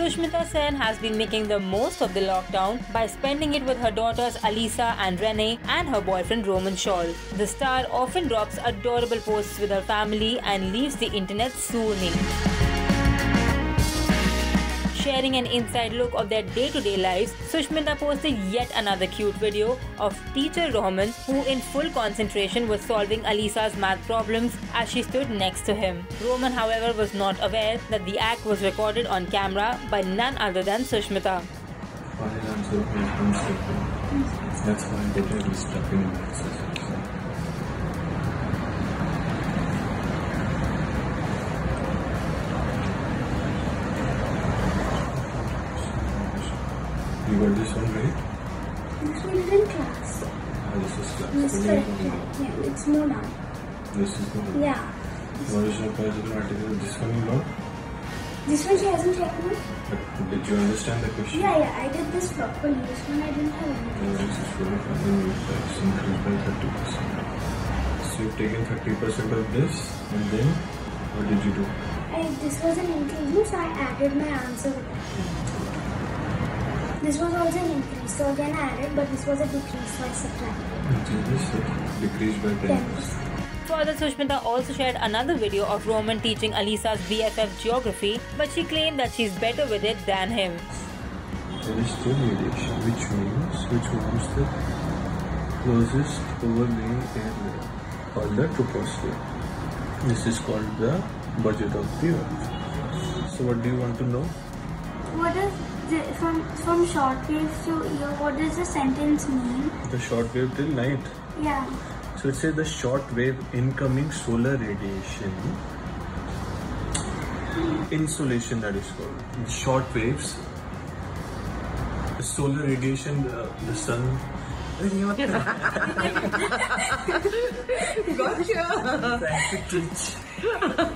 Sushmita Sen has been making the most of the lockdown by spending it with her daughters Alisa and Renee and her boyfriend Roman Shawl. The star often drops adorable posts with her family and leaves the internet swooning. Sharing an inside look of their day-to-day lives, Sushmita posted yet another cute video of teacher Roman, who in full concentration was solving Alisa's math problems as she stood next to him. Roman, however, was not aware that the act was recorded on camera by none other than Sushmita. That's why I did stuck in exercise. You got this one right? This one is in class. This is class. Yeah, it's more now. This is good. Yeah. What is your question article? This one you got? This one she hasn't checked me. But did you understand the question? Yeah, I did this properly. This one I didn't have anything. This is full of increased by 30%. So you've taken 30% of this, and then what did you do? This was an increase, so I added my answer with that. This was also an increase, so again I added, but this was a decrease, so I subtracted. This decreased by 10%. Further, Sushmita also shared another video of Roman teaching Alisa's BFF geography, but she claimed that she's better with it than him. There is still radiation, which means the closest overlaying area, called the troposphere. This is called the budget of the Earth. So what do you want to know? What is from short wave to year? What does the sentence mean? The short wave till night. Yeah. So it says the short wave incoming solar radiation. Insolation, that is called. Short waves. The solar radiation, the sun. Gotcha. Trying to teach.